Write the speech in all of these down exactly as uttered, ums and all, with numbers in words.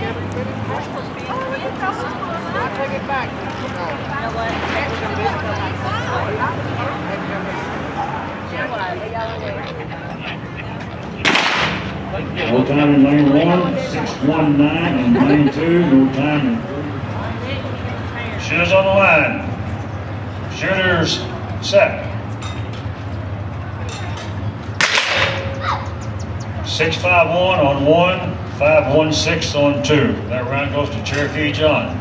No time in lane one, six one nine in lane two, no time. Shooters on the line. Shooters set. six five one on one, five one six on two. That round goes to Cherokee John.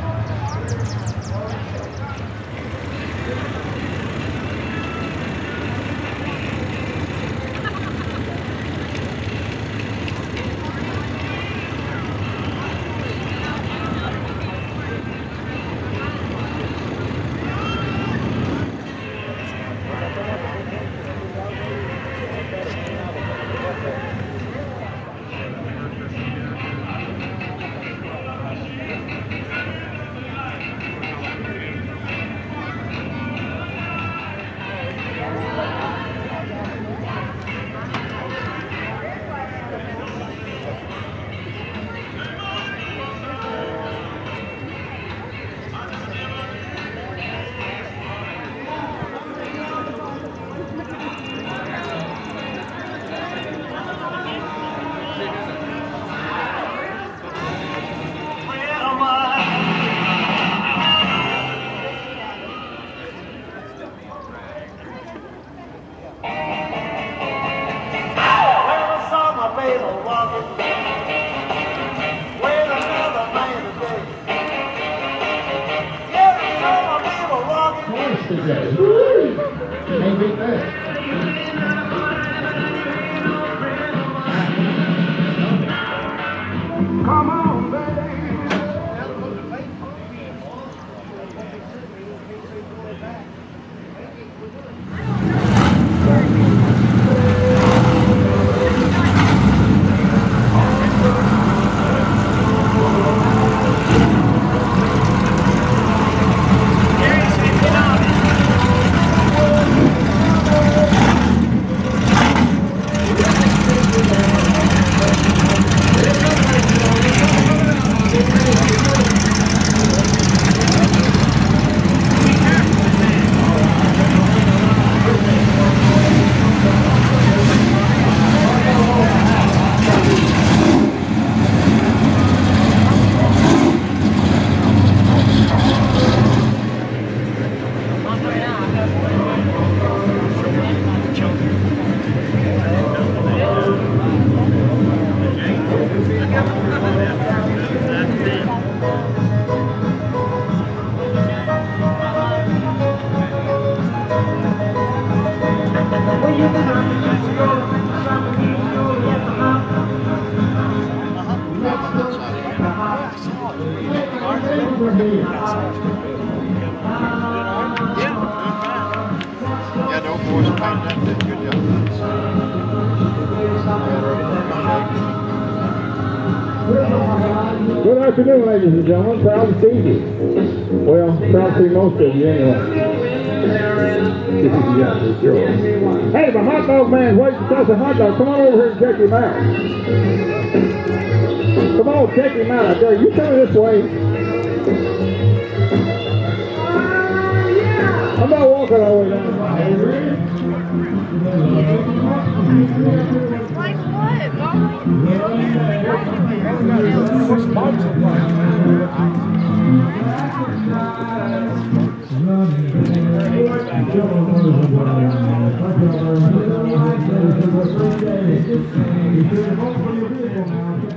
Come on, baby. Yeah, no boys painting that did a good job. Good afternoon, ladies and gentlemen. Proud to see you. Well, proud to see most of you anyway. Yeah, it's yours. Hey, the hot dog man waiting to toss a hot dog. Come on over here and check him out. Come on, check him out. I dare you. Come this way. I'm not walking all the way down. Like what, Mom? Thank you.